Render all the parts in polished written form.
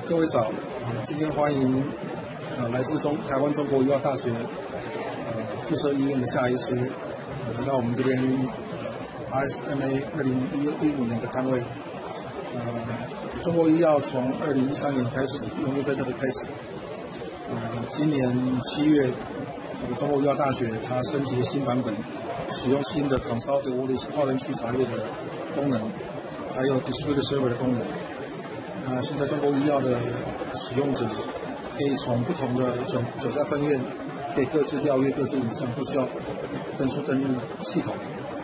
各位早，今天欢迎来自台湾中国医药大学附设医院的夏医师来到我们这边RSNA 2015年的摊位。中国医药从2013年开始用INFINITT PACS，今年7月，中国医药大学它升级新版本，使用新的 Consulted Voice 跨人区查阅的功能，还有 Distributed Server 的功能。现在中国医药的使用者可以从不同的9家分院，可以各自调阅、各自影像，不需要登入系统。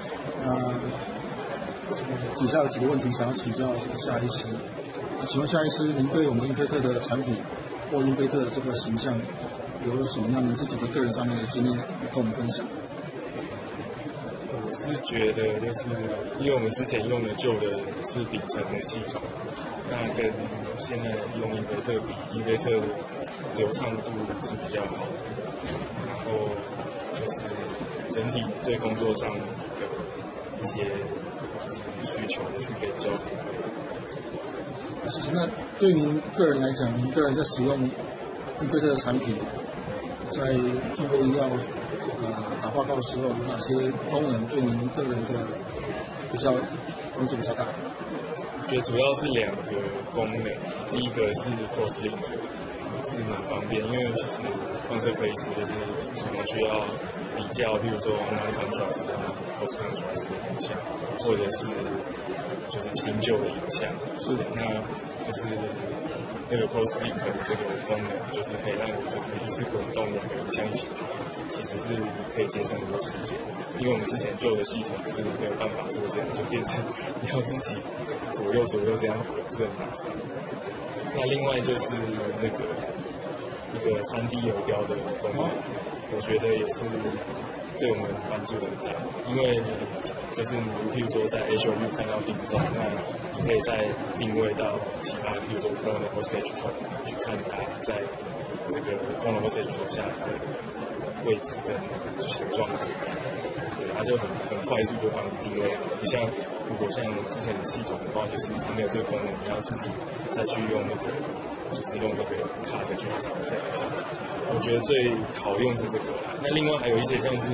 底下有几个问题想要请教夏医师。请问夏医师，您对我们INFINITT的产品或INFINITT的这个形象有什么样您自己的个人上面的经验跟我们分享？ 我是觉得就是因为我们之前用的旧的是秉承的系统，那跟现在用INFINITT比，INFINITT的流畅度是比较好，然后就是整体对工作上的一些需求也是可以比较符合。 其实那对您个人来讲，您个人在使用INFINITT的产品，在中国医药打报告的时候，有哪些功能对您个人的帮助比较大？ 我觉得主要是2个功能，第一个是 cross link， 是蛮方便，因为其实放射科医师就是常常需要比较，譬如说 non-contrast 啊 post-contrast 的影像，或者是就是新旧的影像。是的，那就是那个 cross link 的这个功能，就是可以让你就是一次滚动2个影像一起看，其实是可以节省很多时间。因为我们之前旧的系统是没有办法做这样，就变成你要自己左右这样合，是很麻烦。那另外就是那个一个3D 游标的功能，我觉得也是对我们帮助很大。因为就是你譬如说在 HOU 看到病灶，那你可以再定位到其他，譬如说 corner 或 stage 头去看它在这个 corner 或 stage 头下的位置跟形状。它就很快速就帮你定位。不像如果像之前的系统的话，就是它没有这个功能，你要自己再去用那个，就是用那个卡再去找这样。我觉得最好用是这个。那另外还有一些像是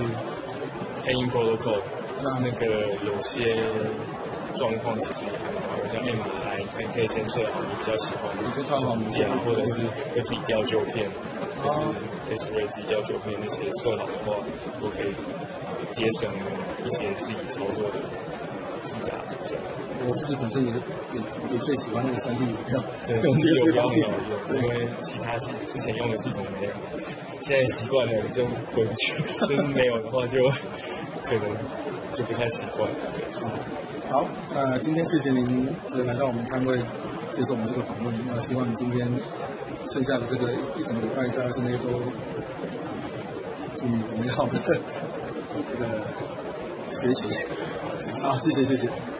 Pain Protocol， 那个有些状况其实也还蛮好用，像 MRI 可以先设好你比较喜欢的模式，或者是会自己调旧片，就是 X-ray 自己调旧片那些设好的话，都可以节省一些自己操作的复杂度。 我自己本身也最喜欢那个3D 游标， 对，3D 游标很好用，因为其他之前用的系统没有，现在习惯了你就回不去，就是没有的话就可能就不太习惯。 好，今天谢谢您来到我们摊位接受我们这个访问。那希望你今天剩下的这个一整个礼拜在RSNA都祝你有美好的这个学习。好，谢谢。